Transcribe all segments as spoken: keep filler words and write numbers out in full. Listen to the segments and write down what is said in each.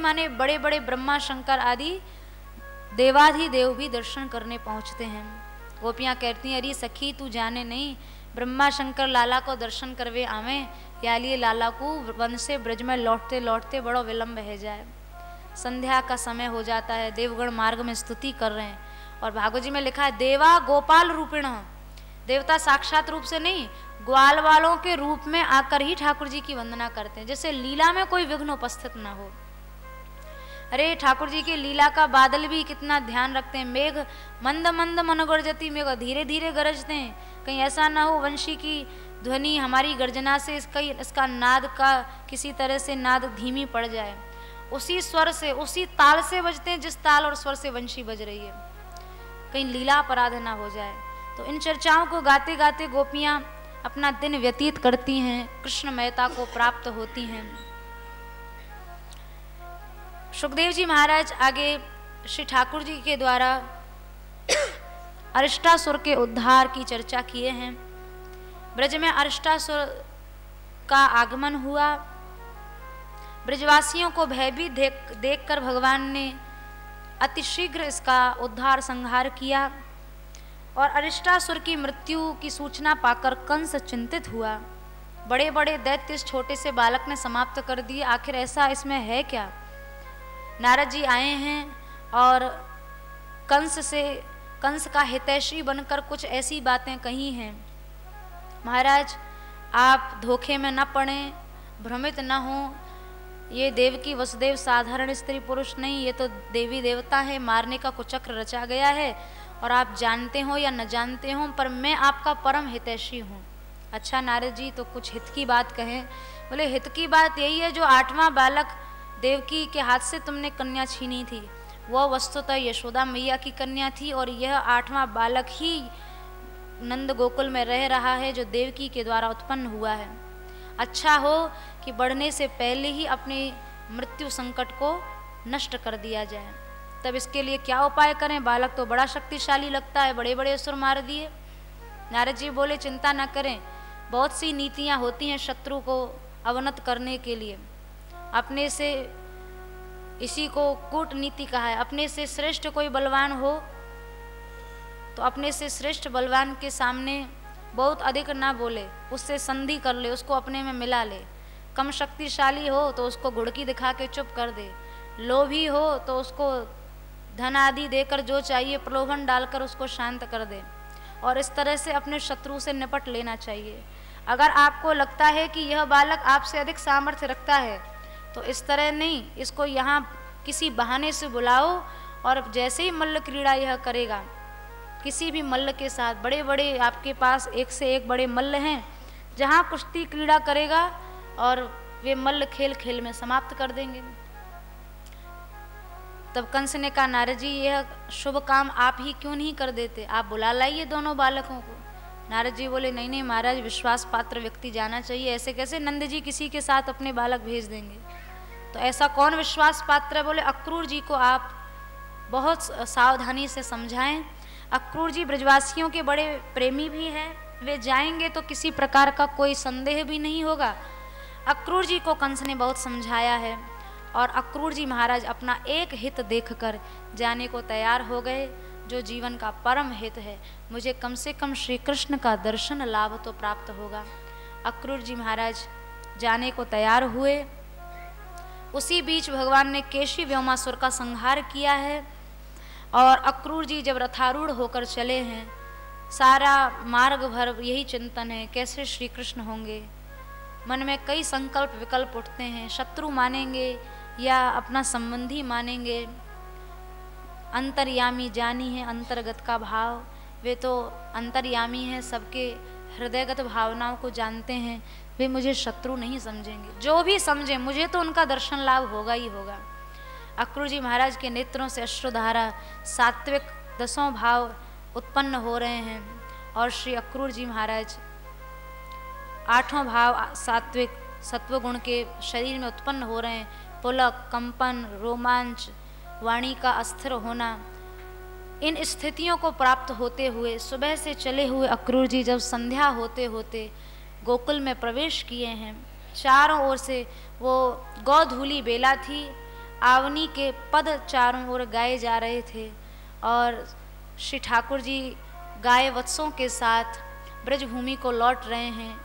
माने बड़े बड़े ब्रह्मा शंकर आदि देवाधिदेव भी दर्शन करने पहुँचते हैं। गोपियाँ कहती हैं, अरे सखी तू जाने नहीं, ब्रह्मा शंकर लाला को दर्शन करवे आवे, या लिए लाला को वन से ब्रज में लौटते लौटते बड़ा विलम्ब है जाए। संध्या का समय हो जाता है, देवगण मार्ग में स्तुति कर रहे हैं। और भागवत जी में लिखा है, देवा गोपाल रूपिण, देवता साक्षात रूप से नहीं, ग्वाल वालों के रूप में आकर ही ठाकुर जी की वंदना करते हैं, जैसे लीला में कोई विघ्न उपस्थित न हो। अरे ठाकुर जी की लीला का बादल भी कितना ध्यान रखते हैं। मेघ मंद मंद मन गरजती, मेघ धीरे धीरे गरजते हैं, कहीं ऐसा ना हो वंशी की ध्वनि हमारी गर्जना से इसका इसका नाद का किसी तरह से नाद धीमी पड़ जाए। उसी स्वर से उसी ताल से बजते हैं जिस ताल और स्वर से वंशी बज रही है, कहीं लीला अपराध ना हो जाए। तो इन चर्चाओं को गाते गाते गोपियाँ अपना दिन व्यतीत करती हैं, कृष्ण महता को प्राप्त होती हैं। सुखदेव जी महाराज आगे श्री ठाकुर जी के द्वारा अरिष्टासुर के उद्धार की चर्चा किए हैं। ब्रज में अरिष्टासुर का आगमन हुआ, ब्रजवासियों को भयभीत देख देखकर भगवान ने अतिशीघ्र इसका उद्धार संहार किया। और अरिष्टासुर की मृत्यु की सूचना पाकर कंस चिंतित हुआ। बड़े बड़े दैत्य इस छोटे से बालक ने समाप्त कर दिए, आखिर ऐसा इसमें है क्या। नारद जी आए हैं और कंस से कंस का हितैषी बनकर कुछ ऐसी बातें कही हैं। महाराज आप धोखे में न पड़ें, भ्रमित न हों, ये देवकी वसुदेव साधारण स्त्री पुरुष नहीं, ये तो देवी देवता है, मारने का कुचक्र रचा गया है। और आप जानते हो या न जानते हो, पर मैं आपका परम हितैषी हूँ। अच्छा नारद जी, तो कुछ हित की बात कहें। बोले हित की बात यही है, जो आठवां बालक देवकी के हाथ से तुमने कन्या छीनी थी, वह वस्तुतः यशोदा मैया की कन्या थी, और यह आठवां बालक ही नंद गोकुल में रह रहा है, जो देवकी के द्वारा उत्पन्न हुआ है। अच्छा हो कि बढ़ने से पहले ही अपनी मृत्यु संकट को नष्ट कर दिया जाए। तब इसके लिए क्या उपाय करें। बालक तो बड़ा शक्तिशाली लगता है, बड़े बड़े असुर मार दिए। नारद जी बोले चिंता न करें, बहुत सी नीतियाँ होती हैं शत्रु को अवनत करने के लिए। अपने से, इसी को कूटनीति कहा है, अपने से श्रेष्ठ कोई बलवान हो तो अपने से श्रेष्ठ बलवान के सामने बहुत अधिक ना बोले, उससे संधि कर ले, उसको अपने में मिला ले। कम शक्तिशाली हो तो उसको घुड़की दिखा के चुप कर दे, लोभी हो तो उसको धन आदि देकर जो चाहिए प्रलोभन डालकर उसको शांत कर दे, और इस तरह से अपने शत्रु से निपट लेना चाहिए। अगर आपको लगता है कि यह बालक आपसे अधिक सामर्थ्य रखता है तो इस तरह नहीं, इसको यहाँ किसी बहाने से बुलाओ, और जैसे ही मल्ल क्रीड़ा यह करेगा, किसी भी मल्ल के साथ, बड़े बड़े आपके पास एक से एक बड़े मल्ल हैं, जहाँ कुश्ती क्रीड़ा करेगा और वे मल्ल खेल खेल में समाप्त कर देंगे। तब कंस ने कहा नारद जी, यह शुभ काम आप ही क्यों नहीं कर देते, आप बुला लाइए दोनों बालकों को। नारद जी बोले नहीं नहीं महाराज, विश्वास पात्र व्यक्ति जाना चाहिए, ऐसे कैसे नंद जी किसी के साथ अपने बालक भेज देंगे। तो ऐसा कौन विश्वास पात्र है। बोले अक्रूर जी को आप बहुत सावधानी से समझाएं। अक्रूर जी ब्रजवासियों के बड़े प्रेमी भी हैं, वे जाएंगे तो किसी प्रकार का कोई संदेह भी नहीं होगा। अक्रूर जी को कंस ने बहुत समझाया है, और अक्रूर जी महाराज अपना एक हित देखकर जाने को तैयार हो गए, जो जीवन का परम हित है, मुझे कम से कम श्री कृष्ण का दर्शन लाभ तो प्राप्त होगा। अक्रूर जी महाराज जाने को तैयार हुए। उसी बीच भगवान ने केशी व्योमासुर का संहार किया है, और अक्रूर जी जब रथारूढ़ होकर चले हैं, सारा मार्ग भर यही चिंतन है कैसे श्री कृष्ण होंगे। मन में कई संकल्प विकल्प उठते हैं, शत्रु मानेंगे या अपना संबंधी मानेंगे। अंतर्यामी जानी है अंतर्गत का भाव, वे तो अंतर्यामी हैं, सबके हृदयगत भावनाओं को जानते हैं, वे मुझे शत्रु नहीं समझेंगे। जो भी समझे मुझे तो उनका दर्शन लाभ होगा ही होगा। अक्रूर जी महाराज के नेत्रों से अश्रुधारा, सात्विक दसों भाव उत्पन्न हो रहे हैं, और श्री अक्रूर जी महाराज आठों भाव सात्विक सत्वगुण के शरीर में उत्पन्न हो रहे हैं। पुलक, कंपन, रोमांच, वाणी का अस्थिर होना, इन स्थितियों को प्राप्त होते हुए सुबह से चले हुए अक्रूर जी जब संध्या होते होते गोकुल में प्रवेश किए हैं, चारों ओर से वो गौधूली बेला थी, आवनी के पद चारों ओर गाए जा रहे थे और श्री ठाकुर जी गाय वत्सों के साथ ब्रजभूमि को लौट रहे हैं।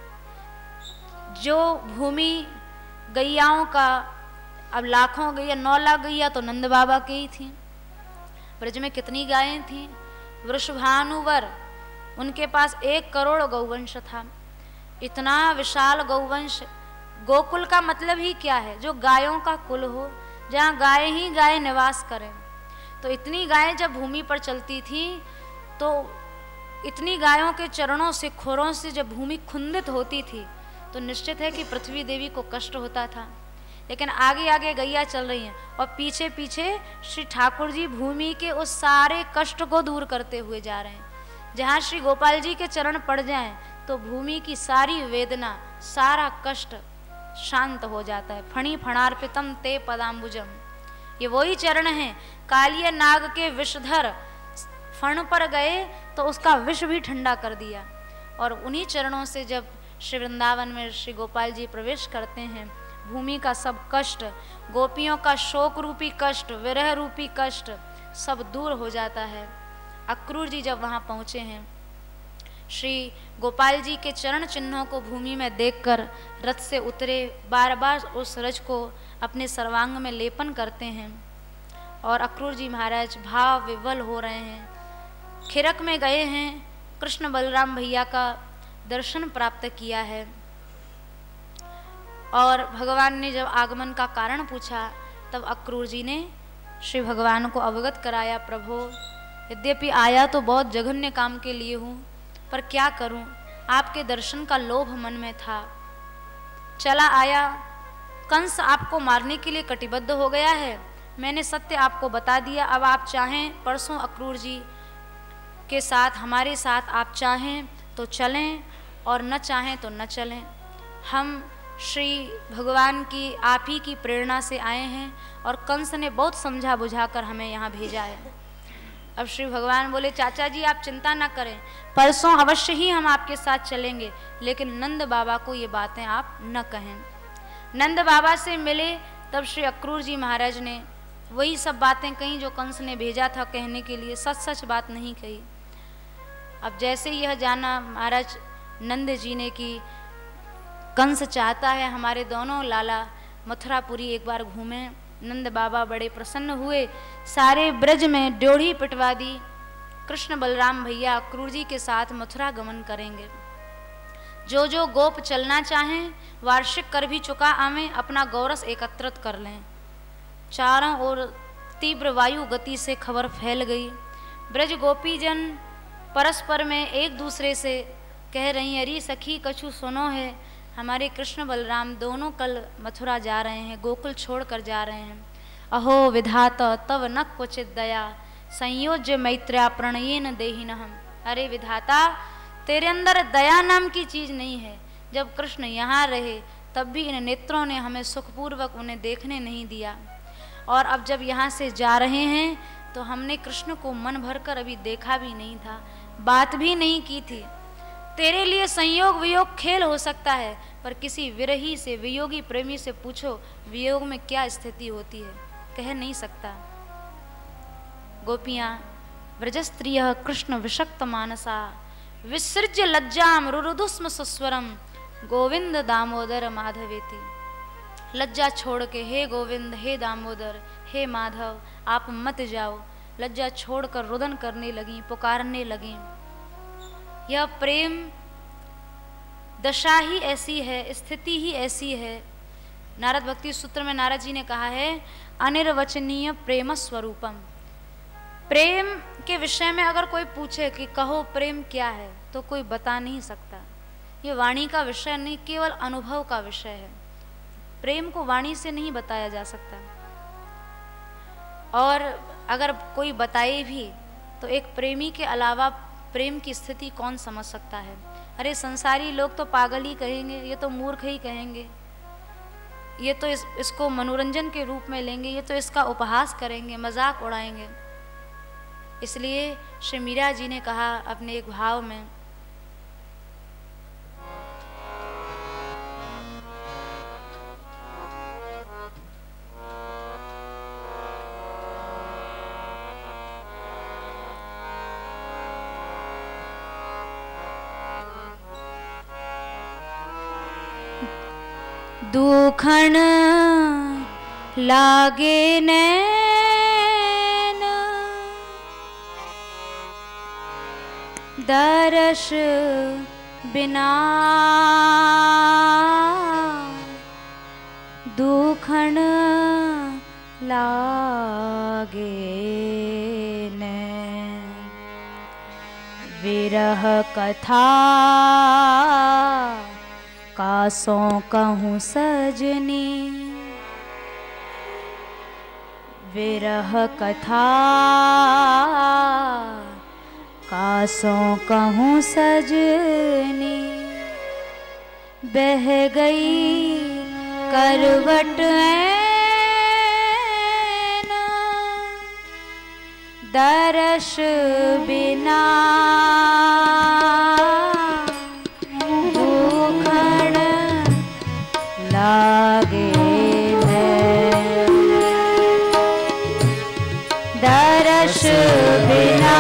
जो भूमि गैयाओं का, अब लाखों गैया, नौ लाख गैया तो नंद बाबा की ही थी। ब्रज में कितनी गायें थीं? वृषभानुवर, उनके पास एक करोड़ गौवंश था। इतना विशाल गौवंश, गोकुल का मतलब ही क्या है? जो गायों का कुल हो, जहाँ गाय ही गाय निवास करें। तो इतनी गायें जब भूमि पर चलती थी तो इतनी गायों के चरणों से, खुरों से जब भूमि खुंदित होती थी तो निश्चित है कि पृथ्वी देवी को कष्ट होता था। लेकिन आगे आगे गैया चल रही हैं और पीछे पीछे श्री ठाकुर जी भूमि के उस सारे कष्ट को दूर करते हुए जा रहे हैं। जहाँ श्री गोपाल जी के चरण पड़ जाएं तो भूमि की सारी वेदना, सारा कष्ट शांत हो जाता है। फणी फणार्पितम ते पदाम्बुजम, ये वही चरण हैं। कालिया नाग के विषधर फण पर गए तो उसका विष भी ठंडा कर दिया। और उन्हीं चरणों से जब श्री वृंदावन में श्री गोपाल जी प्रवेश करते हैं, भूमि का सब कष्ट, गोपियों का शोक रूपी कष्ट, विरह रूपी कष्ट सब दूर हो जाता है। अक्रूर जी जब वहाँ पहुँचे हैं, श्री गोपाल जी के चरण चिन्हों को भूमि में देखकर रथ से उतरे, बार बार उस रज को अपने सर्वांग में लेपन करते हैं और अक्रूर जी महाराज भाव विवल हो रहे हैं। खिरक में गए हैं, कृष्ण बलराम भैया का दर्शन प्राप्त किया है। और भगवान ने जब आगमन का कारण पूछा तब अक्रूर जी ने श्री भगवान को अवगत कराया, प्रभु यद्यपि आया तो बहुत जघन्य काम के लिए हूँ, पर क्या करूँ, आपके दर्शन का लोभ मन में था। चला आया, कंस आपको मारने के लिए कटिबद्ध हो गया है, मैंने सत्य आपको बता दिया। अब आप चाहें परसों अक्रूर जी के साथ, हमारे साथ आप चाहें तो चलें और न चाहें तो न चलें। हम श्री भगवान की, आप ही की प्रेरणा से आए हैं और कंस ने बहुत समझा बुझाकर हमें यहाँ भेजा है। अब श्री भगवान बोले, चाचा जी आप चिंता ना करें, परसों अवश्य ही हम आपके साथ चलेंगे, लेकिन नंद बाबा को ये बातें आप न कहें। नंद बाबा से मिले तब श्री अक्रूर जी महाराज ने वही सब बातें कहीं जो कंस ने भेजा था कहने के लिए, सच सच बात नहीं कही। अब जैसे यह जाना महाराज नंद जी ने कि कंस चाहता है हमारे दोनों लाला मथुरापुरी एक बार घूमें, नंद बाबा बड़े प्रसन्न हुए, सारे ब्रज में ड्योढ़ी पिटवा दी। कृष्ण बलराम भैया अक्रूर जी के साथ मथुरा गमन करेंगे। जो जो गोप चलना चाहें वार्षिक कर भी चुका आवें, अपना गौरस एकत्रित कर लें। चारों ओर तीव्र वायु गति से खबर फैल गई। ब्रज गोपीजन परस्पर में एक दूसरे से कह रही, अरे सखी कछु सुनो है, हमारे कृष्ण बलराम दोनों कल मथुरा जा रहे हैं, गोकुल छोड़ कर जा रहे हैं। अहो विधाता तव न क्वचित दया, संयोज्य मैत्र्या प्रणयेन देहिनहम। अरे विधाता, तेरे अंदर दया नाम की चीज़ नहीं है। जब कृष्ण यहाँ रहे तब भी इन नेत्रों ने हमें सुखपूर्वक उन्हें देखने नहीं दिया, और अब जब यहाँ से जा रहे हैं तो हमने कृष्ण को मन भरकर अभी देखा भी नहीं था, बात भी नहीं की थी। तेरे लिए संयोग वियोग खेल हो सकता है, पर किसी विरही से, वियोगी प्रेमी से पूछो वियोग में क्या स्थिति होती है, कह नहीं सकता। गोपियाँ व्रजस्त्रियः कृष्ण विषक्त मानसा, विसृज्य लज्जाम रुरुदुस्म सुस्वरम, गोविंद दामोदर माधवेति। लज्जा छोड़ के हे गोविंद, हे दामोदर, हे माधव, आप मत जाओ। लज्जा छोड़कर रुदन करने लगी, पुकारने लगी। यह प्रेम दशा ही ऐसी है, स्थिति ही ऐसी है। नारद भक्ति सूत्र में नारद जी ने कहा है, अनिर्वचनीय प्रेम स्वरूपम। प्रेम के विषय में अगर कोई पूछे कि कहो प्रेम क्या है, तो कोई बता नहीं सकता। ये वाणी का विषय नहीं, केवल अनुभव का विषय है। प्रेम को वाणी से नहीं बताया जा सकता, और अगर कोई बताए भी तो एक प्रेमी के अलावा प्रेम की स्थिति कौन समझ सकता है। अरे संसारी लोग तो पागल ही कहेंगे, ये तो मूर्ख ही कहेंगे, ये तो इस, इसको मनोरंजन के रूप में लेंगे, ये तो इसका उपहास करेंगे, मजाक उड़ाएंगे। इसलिए श्री मीरा जी ने कहा अपने एक भाव में, दुखण लागे नैन दर्श बिना दुखण लागे नैन विरह कथा कासों कहूँ सजनी विरह कथा कासों कहूँ सजनी बह गई करवट ऐना दर्श बिना दुखण लागे दर्श बिना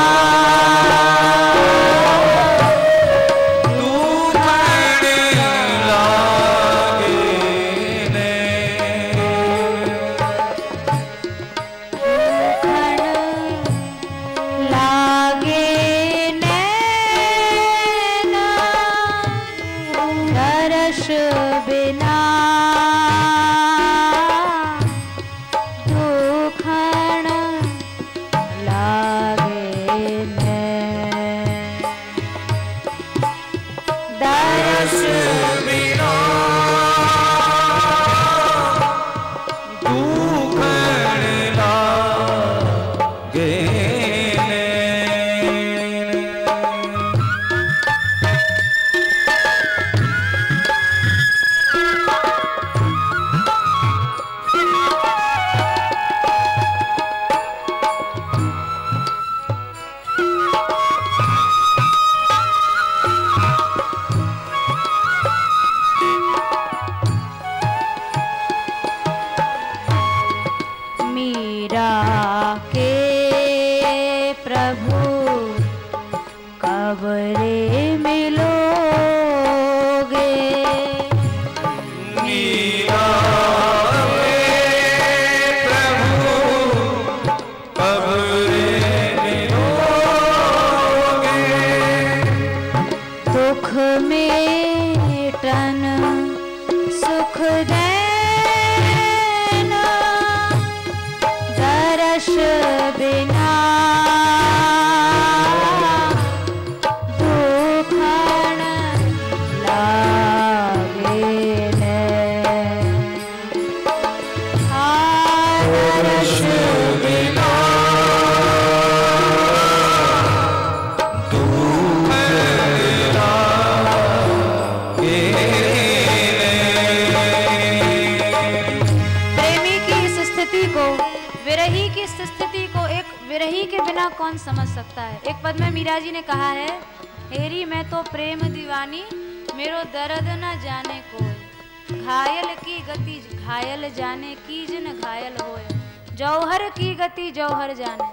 कौन समझ सकता है। एक पद में मीरा जी ने कहा है, हेरी मैं तो प्रेम दीवानी मेरो दर्द न जाने कोई, घायल की गति घायल जाने की जिन घायल होए, जौहर की गति जौहर जाने।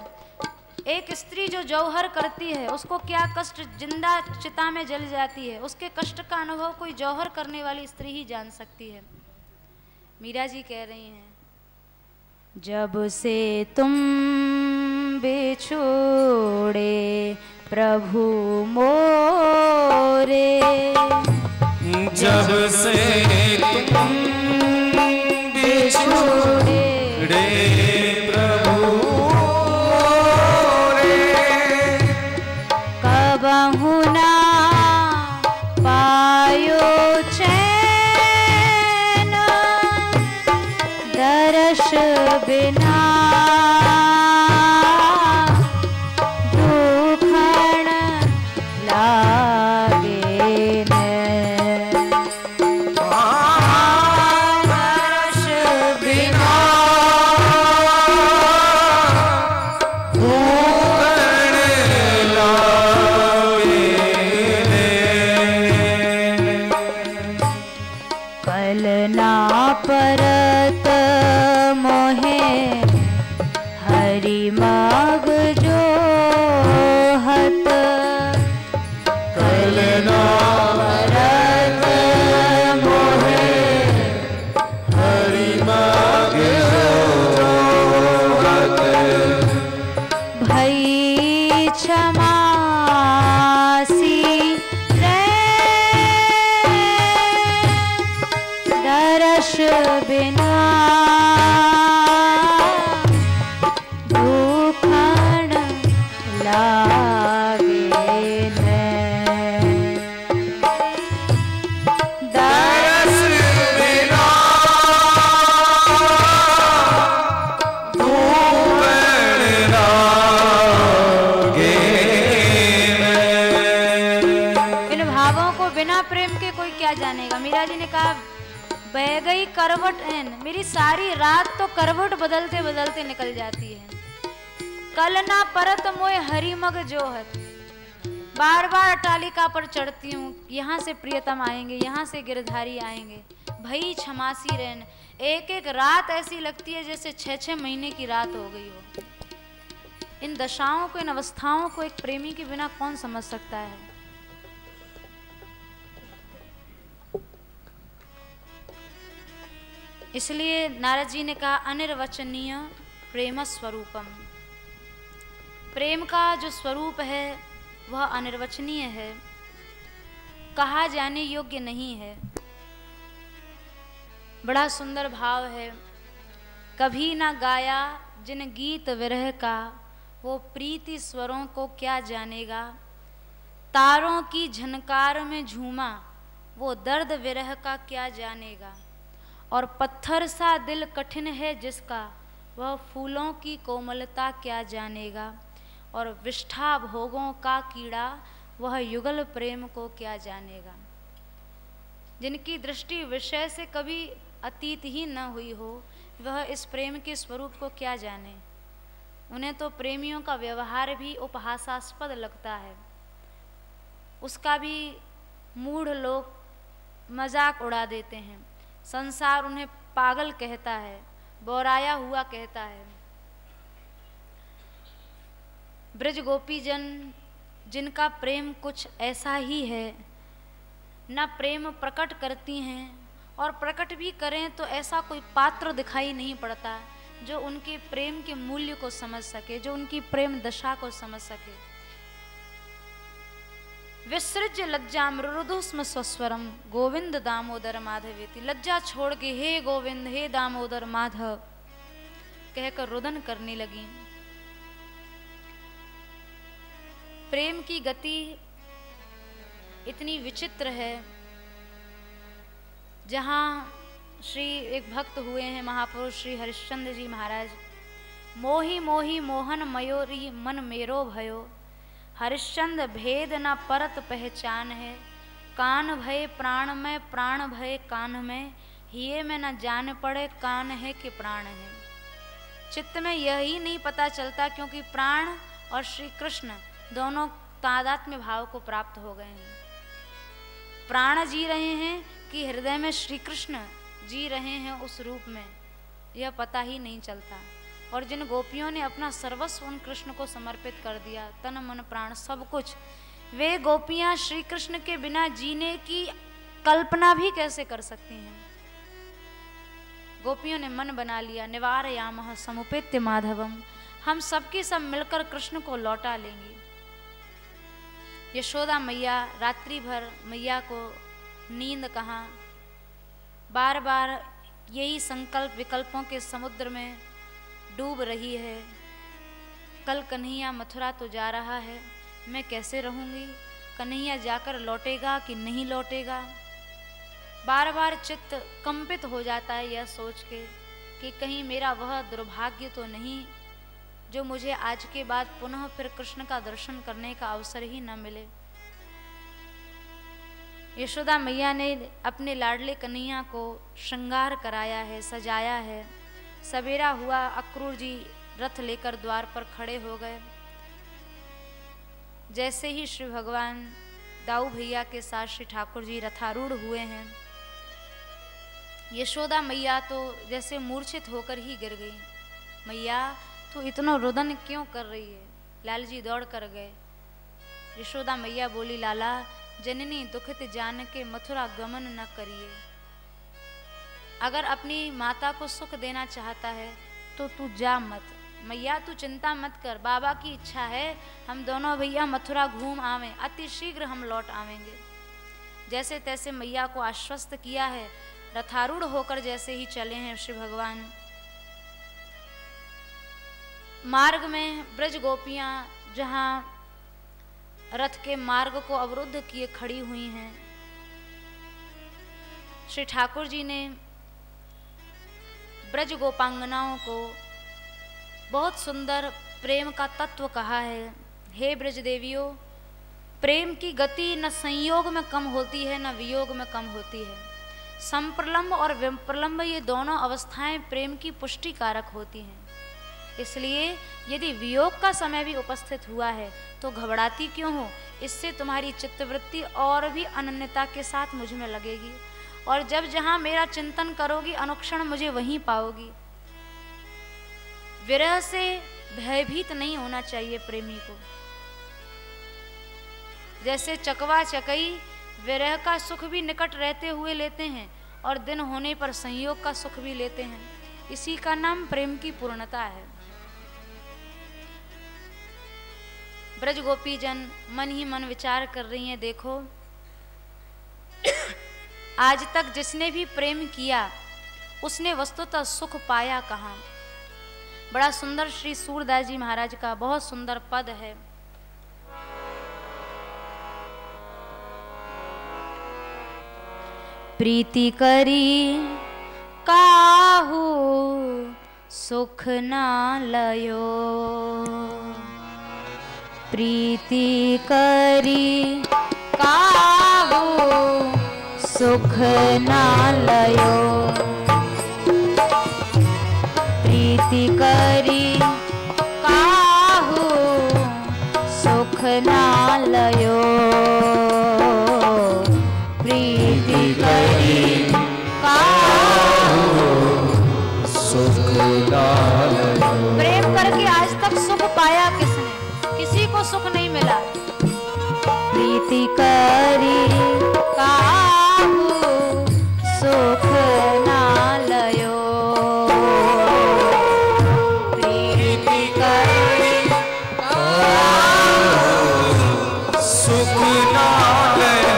एक स्त्री जो जौहर करती है उसको क्या कष्ट, जिंदा चिता में जल जाती है, उसके कष्ट का अनुभव कोई जौहर करने वाली स्त्री ही जान सकती है। मीरा जी कह रही हैं, जब से तुम बिछोड़े प्रभु मोरे, जब से तुम बिछोड़े प्रभु मोरे, कबहु ना पायो चैन दर्श बिना दुखण लागे न। दर्श बिना दुखण लागे न। कल ना परत मोहे हरि माग जो हत, कल ना परत मोहे मैया जी ने कहा, बह गई करवट एन, मेरी सारी रात तो करवट बदलते बदलते निकल जाती है। कल ना परत मोए हरी मग जोहत, बार बार अटालिका पर चढ़ती हूँ, यहाँ से प्रियतम आएंगे, यहाँ से गिरधारी आएंगे, भई क्षमासी रहन। एक एक रात ऐसी लगती है जैसे छः छः महीने की रात हो गई हो। इन दशाओं को, इन अवस्थाओं को एक प्रेमी के बिना कौन समझ सकता है। इसलिए नारद जी ने कहा, अनिर्वचनीय प्रेम स्वरूपम, प्रेम का जो स्वरूप है वह अनिर्वचनीय है, कहा जाने योग्य नहीं है। बड़ा सुंदर भाव है। कभी ना गाया जिन गीत विरह का, वो प्रीति स्वरों को क्या जानेगा। तारों की झनकार में झूमा, वो दर्द विरह का क्या जानेगा। और पत्थर सा दिल कठिन है जिसका, वह फूलों की कोमलता क्या जानेगा। और विष्ठा भोगों का कीड़ा, वह युगल प्रेम को क्या जानेगा। जिनकी दृष्टि विषय से कभी अतीत ही न हुई हो, वह इस प्रेम के स्वरूप को क्या जाने। उन्हें तो प्रेमियों का व्यवहार भी उपहासास्पद लगता है, उसका भी मूढ़ लोग मजाक उड़ा देते हैं। संसार उन्हें पागल कहता है, बोराया हुआ कहता है। ब्रज गोपीजन जिनका प्रेम कुछ ऐसा ही है, न प्रेम प्रकट करती हैं, और प्रकट भी करें तो ऐसा कोई पात्र दिखाई नहीं पड़ता जो उनके प्रेम के मूल्य को समझ सके, जो उनकी प्रेम दशा को समझ सके। विसृज लज्जा मृदुस्म स्वस्वरम, गोविंद दामोदर माधवेति। लज्जा छोड़ के हे गोविंद, हे दामोदर माधव कहकर रुदन करने लगी। प्रेम की गति इतनी विचित्र है। जहाँ श्री एक भक्त हुए हैं महापुरुष श्री हरिश्चंद्र जी महाराज, मोही मोही मोहन मयोरी मन मेरो भयो, हरिश्चंद्र भेद न परत पहचान है। कान भय प्राण में, प्राण भय कान में, हिये में न जान पड़े कान है कि प्राण है। चित्त में यही नहीं पता चलता, क्योंकि प्राण और श्री कृष्ण दोनों तादात्म्य भाव को प्राप्त हो गए हैं। प्राण जी रहे हैं कि हृदय में श्री कृष्ण जी रहे हैं उस रूप में, यह पता ही नहीं चलता। और जिन गोपियों ने अपना सर्वस्व उन कृष्ण को समर्पित कर दिया, तन मन प्राण सब कुछ, वे गोपियां श्री कृष्ण के बिना जीने की कल्पना भी कैसे कर सकती हैं। गोपियों ने मन बना लिया, निवारयामः समुपेत्य माधवम, हम सबके सब मिलकर कृष्ण को लौटा लेंगे। यशोदा मैया रात्रि भर मैया को नींद कहाँ, बार बार यही संकल्प विकल्पों के समुद्र में डूब रही है। कल कन्हैया मथुरा तो जा रहा है, मैं कैसे रहूँगी, कन्हैया जाकर लौटेगा कि नहीं लौटेगा। बार बार चित्त कंपित हो जाता है यह सोच के कि कहीं मेरा वह दुर्भाग्य तो नहीं जो मुझे आज के बाद पुनः फिर कृष्ण का दर्शन करने का अवसर ही न मिले। यशोदा मैया ने अपने लाडले कन्हैया को श्रृंगार कराया है, सजाया है। सवेरा हुआ, अक्रूर जी रथ लेकर द्वार पर खड़े हो गए। जैसे ही श्री भगवान दाऊ भैया के साथ श्री ठाकुर जी रथारूढ़ हुए हैं, यशोदा मैया तो जैसे मूर्छित होकर ही गिर गई। मैया तू इतना रुदन क्यों कर रही है। लाल जी दौड़ कर गए। यशोदा मैया बोली, लाला जननी दुखित जान के मथुरा गमन न करिए। अगर अपनी माता को सुख देना चाहता है तो तू जा मत। मैया तू चिंता मत कर, बाबा की इच्छा है हम दोनों भैया मथुरा घूम आवें, अति शीघ्र हम लौट आवेंगे। जैसे तैसे मैया को आश्वस्त किया है। रथारूढ़ होकर जैसे ही चले हैं श्री भगवान, मार्ग में ब्रज गोपियां जहाँ रथ के मार्ग को अवरुद्ध किए खड़ी हुई हैं, श्री ठाकुर जी ने ब्रज गोपांगनाओं को बहुत सुंदर प्रेम का तत्व कहा है। हे ब्रज देवियों, प्रेम की गति न संयोग में कम होती है न वियोग में कम होती है। संप्रलंब और विप्रलंब ये दोनों अवस्थाएं प्रेम की पुष्टि कारक होती हैं। इसलिए यदि वियोग का समय भी उपस्थित हुआ है तो घबराती क्यों हो? इससे तुम्हारी चित्तवृत्ति और भी अनन्यता के साथ मुझ में लगेगी, और जब जहां मेरा चिंतन करोगी अनुक्षण मुझे वहीं पाओगी। विरह से भयभीत नहीं होना चाहिए प्रेमी को। जैसे चकवा चकई विरह का सुख भी निकट रहते हुए लेते हैं और दिन होने पर संयोग का सुख भी लेते हैं। इसी का नाम प्रेम की पूर्णता है। ब्रज गोपी जन मन ही मन विचार कर रही हैं, देखो आज तक जिसने भी प्रेम किया उसने वस्तुतः सुख पाया कहाँ। बड़ा सुंदर श्री सूरदास जी महाराज का बहुत सुंदर पद है। प्रीति करी काहू सुख ना लयो, प्रीति करी काहू सुख ना लयो, प्रीति करी काहू सुख ना लयो, प्रीति करी काहू सुख ना लयो। प्रेम करके आज तक सुख पाया किसने? किसी को सुख नहीं मिला। प्रीति करी काहू सुख ना लयो, प्रीति करी काहू सुख ना लयो।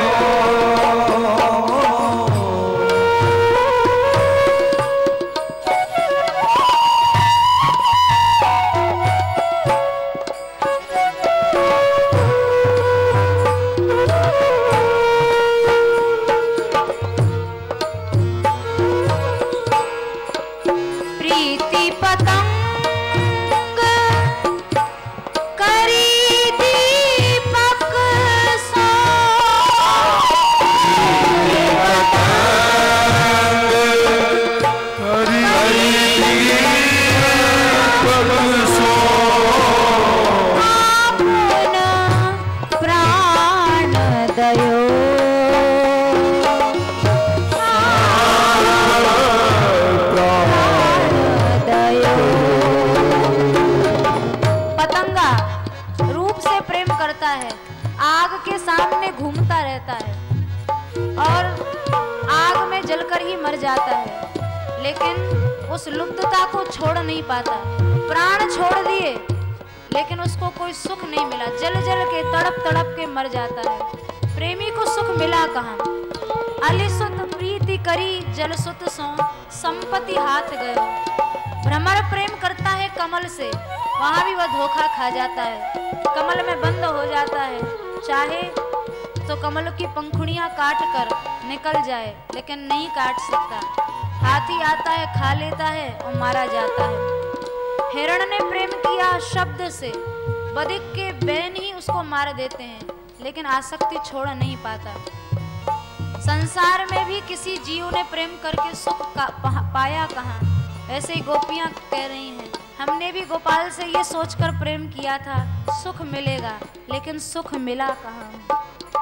उस लुप्तता को छोड़ नहीं पाता। प्राण छोड़ दिए लेकिन उसको कोई सुख नहीं मिला, जल जल के तड़प तड़प के मर जाता है। प्रेमी को सुख मिला कहाँ? अलिसुत प्रीति करी जलसुत सो संपत्ति हाथ गयो। भ्रमर प्रेम करता है कमल से, वहां भी वह धोखा खा जाता है, कमल में बंद हो जाता है। चाहे तो कमल की पंखुड़ियां काट कर निकल जाए लेकिन नहीं काट सकता। हाथी आता है, खा लेता है और मारा जाता है। हिरण ने प्रेम किया शब्द से, बधिक के बैन ही उसको मार देते हैं लेकिन आसक्ति छोड़ नहीं पाता। संसार में भी किसी जीव ने प्रेम करके सुख का पाया कहाँ? ऐसे ही गोपियां कह रही हैं, हमने भी गोपाल से ये सोचकर प्रेम किया था सुख मिलेगा, लेकिन सुख मिला कहाँ?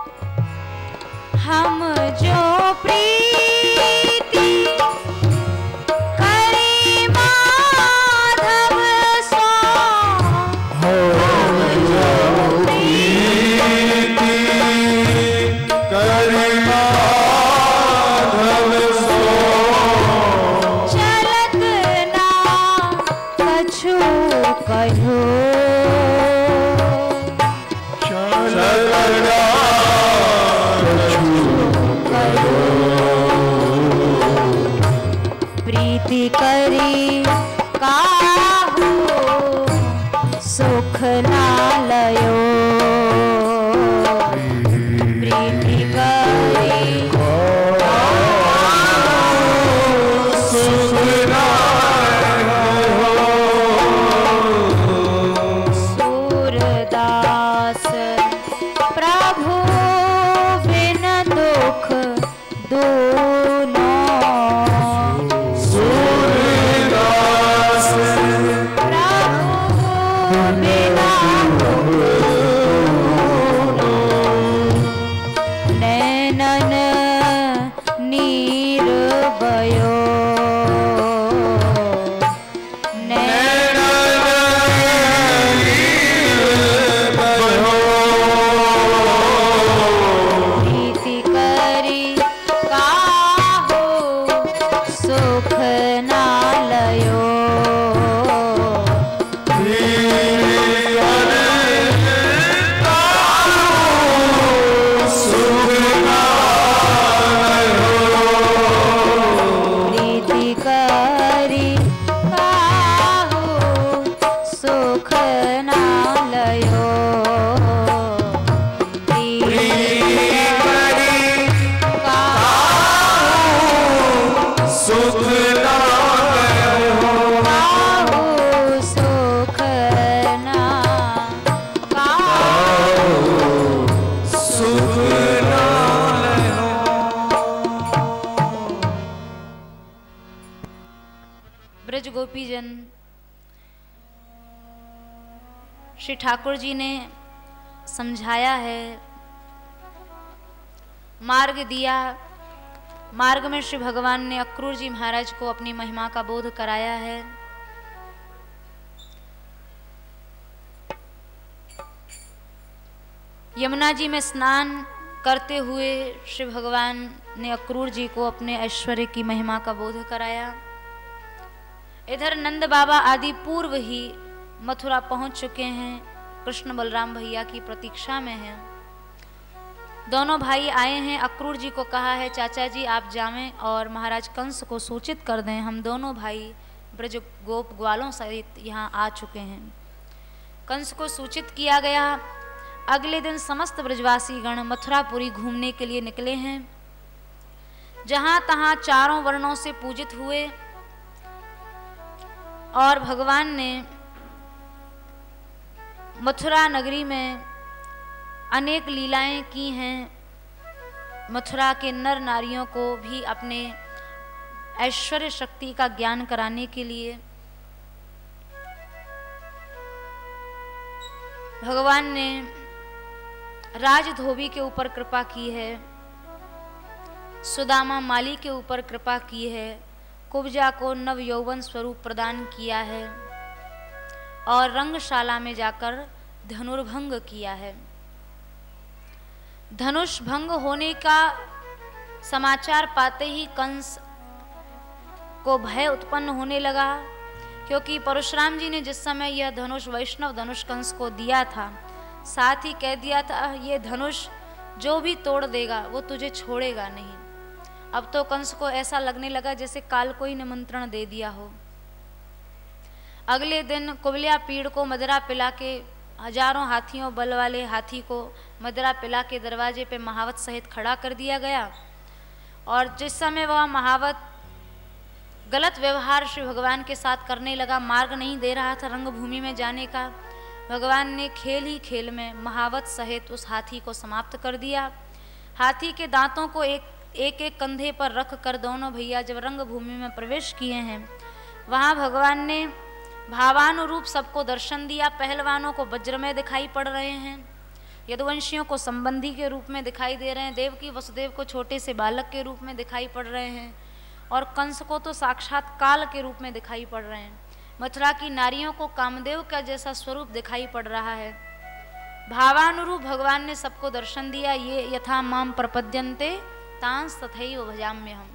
हम जो प्रीति करी माधव सो, हम जो प्रीति करी माधव सो, चलत ना कछु कहो, चलत ना प्रीति करी काहू सुख ना लयो, प्रीति करी सुख ना लयो। सूरदास प्रभु बिन दुख दूनो धोबीजन श्री ठाकुर जी ने समझाया है, मार्ग दिया। मार्ग में श्री भगवान ने अक्रूर जी महाराज को अपनी महिमा का बोध कराया है। यमुना जी में स्नान करते हुए श्री भगवान ने अक्रूर जी को अपने ऐश्वर्य की महिमा का बोध कराया। इधर नंद बाबा आदि पूर्व ही मथुरा पहुंच चुके हैं, कृष्ण बलराम भैया की प्रतीक्षा में हैं। दोनों भाई आए हैं। अक्रूर जी को कहा है, चाचा जी आप जावें और महाराज कंस को सूचित कर दें, हम दोनों भाई ब्रज गोप ग्वालों सहित यहाँ आ चुके हैं। कंस को सूचित किया गया। अगले दिन समस्त ब्रजवासी गण मथुरापुरी घूमने के लिए निकले हैं। जहाँ तहाँ चारों वर्णों से पूजित हुए और भगवान ने मथुरा नगरी में अनेक लीलाएं की हैं। मथुरा के नर नारियों को भी अपने ऐश्वर्य शक्ति का ज्ञान कराने के लिए भगवान ने राजधोबी के ऊपर कृपा की है, सुदामा माली के ऊपर कृपा की है, कुब्जा को नव यौवन स्वरूप प्रदान किया है और रंगशाला में जाकर धनुर्भंग किया है। धनुष भंग होने का समाचार पाते ही कंस को भय उत्पन्न होने लगा, क्योंकि परशुराम जी ने जिस समय यह धनुष वैष्णव धनुष कंस को दिया था, साथ ही कह दिया था ये धनुष जो भी तोड़ देगा वो तुझे छोड़ेगा नहीं। अब तो कंस को ऐसा लगने लगा जैसे काल को ही निमंत्रण दे दिया हो। अगले दिन कुबलिया पीड़ को मदरा पिला के, हजारों हाथियों बल वाले हाथी को मदरा पिला के दरवाजे पे महावत सहित खड़ा कर दिया गया। और जिस समय वह महावत गलत व्यवहार श्री भगवान के साथ करने लगा, मार्ग नहीं दे रहा था रंगभूमि में जाने का, भगवान ने खेल ही खेल में महावत सहित उस हाथी को समाप्त कर दिया। हाथी के दांतों को एक एक एक कंधे पर रख कर दोनों भैया जब रंगभूमि में प्रवेश किए हैं, वहाँ भगवान ने भावानुरूप सबको दर्शन दिया। पहलवानों को वज्रमय दिखाई पड़ रहे हैं, यदुवंशियों को संबंधी के रूप में दिखाई दे रहे हैं, देवकी वसुदेव को छोटे से बालक के रूप में दिखाई पड़ रहे हैं और कंस को तो साक्षात काल के रूप में दिखाई पड़ रहे हैं। मथुरा की नारियों को कामदेव का जैसा स्वरूप दिखाई पड़ रहा है। भावानुरूप भगवान ने सबको दर्शन दिया। ये यथा माम प्रपद्यन्ते तांस तथैव भजाम्य हम।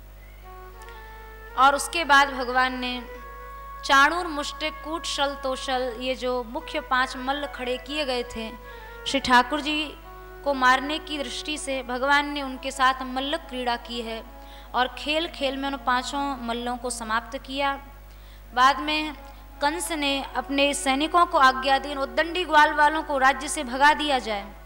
और उसके बाद भगवान ने चाणूर मुष्टिक कूट शल तोशल, ये जो मुख्य पांच मल्ल खड़े किए गए थे श्री ठाकुर जी को मारने की दृष्टि से, भगवान ने उनके साथ मल्ल क्रीड़ा की है और खेल खेल में उन पांचों मल्लों को समाप्त किया। बाद में कंस ने अपने सैनिकों को आज्ञा दी उद्दंडी ग्वाल वालों को राज्य से भगा दिया जाए।